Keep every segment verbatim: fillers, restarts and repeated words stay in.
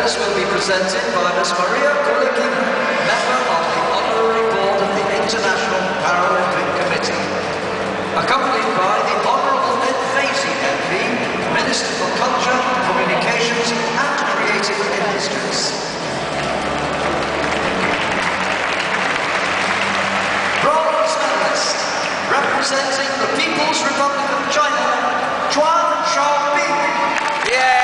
medals will be presented by Miss Maria Kulikina, member of the Honorary Board of the International Paralympic Committee, accompanied by the Honourable Ed Vasey, M P, Minister for Culture, Communications and Creative Industries. Bronze medalist, representing the People's Republic of China, Chuan Xiaoping. Yeah.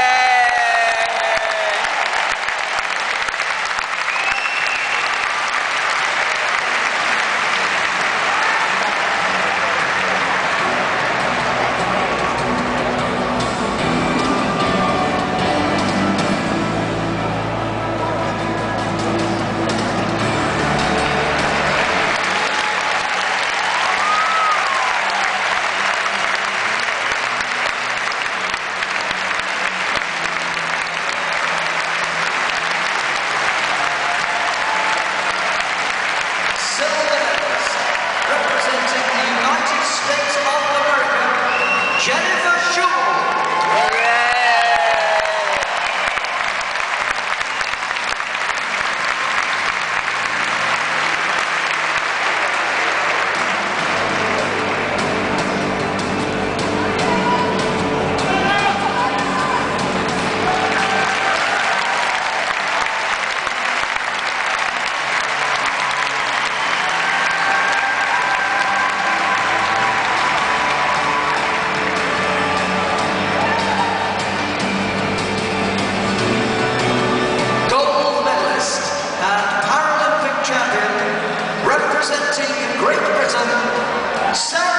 Representing Great Britain,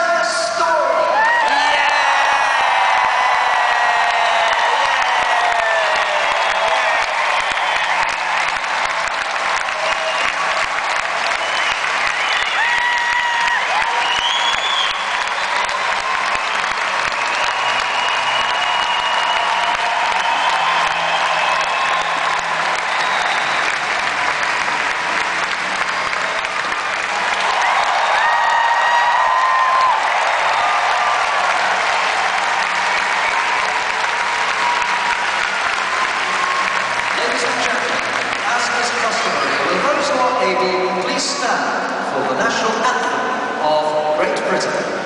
Storey. Please stand for the national anthem of Great Britain.